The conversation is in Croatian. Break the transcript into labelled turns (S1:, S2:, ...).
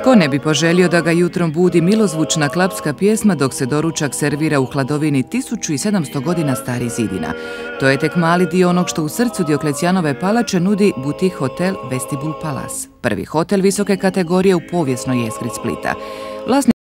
S1: Tko ne bi poželio da ga jutrom budi milozvučna klapska pjesma dok se doručak servira u hladovini 1700 godina starih zidina. To je tek mali dio onog što u srcu Dioklecijanove palače nudi butik hotel Vestibul Palace. Prvi hotel visoke kategorije u povijesnoj jezgri Splita.